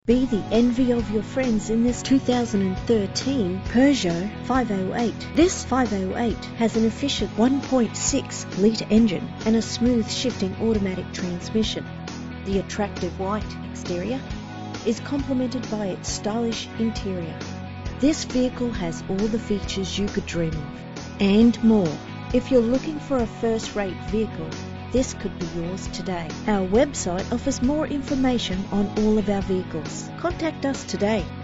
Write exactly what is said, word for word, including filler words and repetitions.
Be the envy of your friends in this two thousand thirteen Peugeot five oh eight. This five oh eight has an efficient one point six litre engine and a smooth shifting automatic transmission. The attractive white exterior is complemented by its stylish interior. This vehicle has all the features you could dream of, and more. If you're looking for a first-rate vehicle, this could be yours today. Our website offers more information on all of our vehicles. Contact us today.